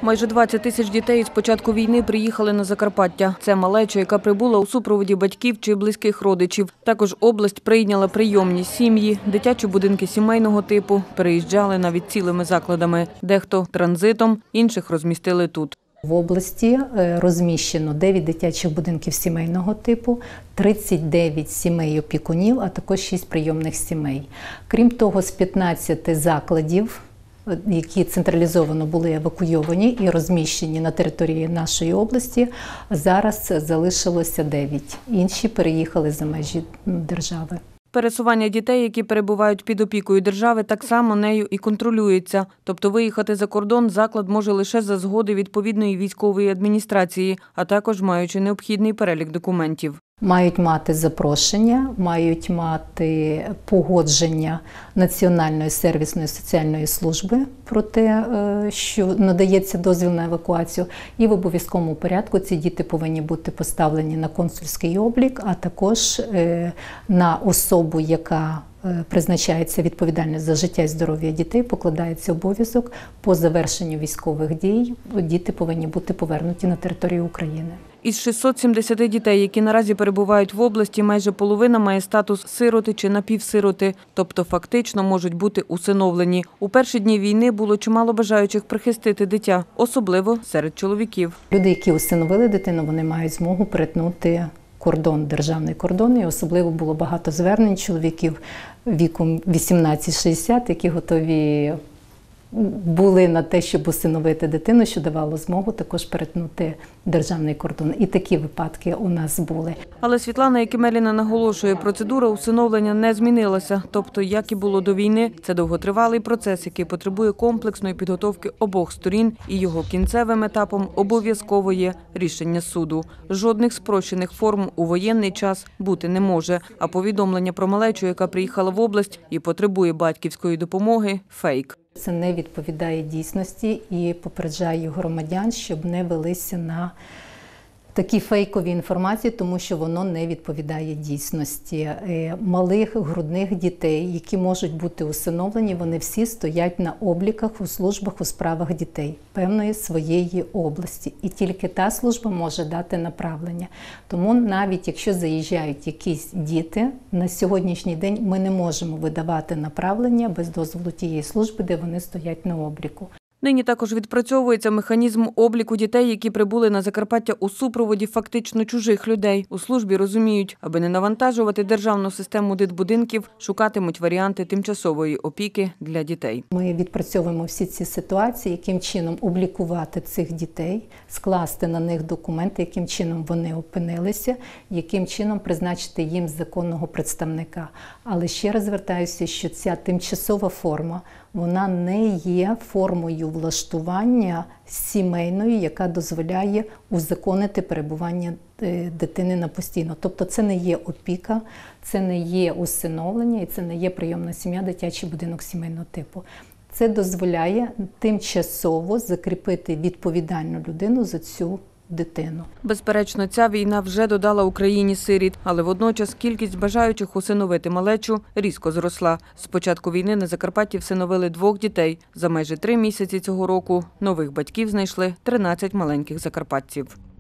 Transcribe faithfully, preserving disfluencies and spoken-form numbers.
Майже двадцять тисяч дітей з початку війни приїхали на Закарпаття. Це малеча, яка прибула у супроводі батьків чи близьких родичів. Також область прийняла прийомні сім'ї, дитячі будинки сімейного типу, переїжджали навіть цілими закладами. Дехто транзитом, інших розмістили тут. В області розміщено дев'ять дитячих будинків сімейного типу, тридцять дев'ять сімей опікунів, а також шість прийомних сімей. Крім того, з п'ятнадцяти закладів, які централізовано були евакуйовані і розміщені на території нашої області, зараз залишилося дев'ять. Інші переїхали за межі держави. Пересування дітей, які перебувають під опікою держави, так само нею і контролюється. Тобто виїхати за кордон заклад може лише за згоди відповідної військової адміністрації, а також маючи необхідний перелік документів. Мають мати запрошення, мають мати погодження Національної сервісної соціальної служби про те, що надається дозвіл на евакуацію. І в обов'язковому порядку ці діти повинні бути поставлені на консульський облік, а також на особу, яка призначається відповідальність за життя і здоров'я дітей, покладається обов'язок по завершенню військових дій. Діти повинні бути повернуті на територію України. Із шістсот сімдесяти дітей, які наразі перебувають в області, майже половина має статус сироти чи напівсироти, тобто фактично можуть бути усиновлені. У перші дні війни було чимало бажаючих прихистити дитя, особливо серед чоловіків. Люди, які усиновили дитину, вони мають змогу перетнути кордон, державний кордон, і особливо було багато звернень чоловіків віком вісімнадцять шістдесят, які готові були на те, щоб усиновити дитину, що давало змогу також перетнути державний кордон. І такі випадки у нас були. Але Світлана Якимеліна наголошує, процедура усиновлення не змінилася. Тобто, як і було до війни, це довготривалий процес, який потребує комплексної підготовки обох сторін, і його кінцевим етапом обов'язково є рішення суду. Жодних спрощених форм у воєнний час бути не може, а повідомлення про малечу, яка приїхала в область і потребує батьківської допомоги – фейк. Це не відповідає дійсності і попереджаю громадян, щоб не велися на такі фейкові інформації, тому що воно не відповідає дійсності. Малих грудних дітей, які можуть бути усиновлені, вони всі стоять на обліках у службах у справах дітей певної своєї області. І тільки та служба може дати направлення. Тому навіть якщо заїжджають якісь діти, на сьогоднішній день ми не можемо видавати направлення без дозволу тієї служби, де вони стоять на обліку. Нині також відпрацьовується механізм обліку дітей, які прибули на Закарпаття у супроводі фактично чужих людей. У службі розуміють, аби не навантажувати державну систему дитбудинків, шукатимуть варіанти тимчасової опіки для дітей. Ми відпрацьовуємо всі ці ситуації, яким чином облікувати цих дітей, скласти на них документи, яким чином вони опинилися, яким чином призначити їм законного представника. Але ще раз звертаюся, що ця тимчасова форма, вона не є формою влаштування сімейною, яка дозволяє узаконити перебування дитини на постійно. Тобто це не є опіка, це не є усиновлення і це не є прийомна сім'я, дитячий будинок сімейного типу. Це дозволяє тимчасово закріпити відповідальну людину за цю дитину. Безперечно, ця війна вже додала Україні сиріт, але водночас кількість бажаючих усиновити малечу різко зросла. З початку війни на Закарпатті всиновили двох дітей. За майже три місяці цього року нових батьків знайшли тринадцять маленьких закарпатців.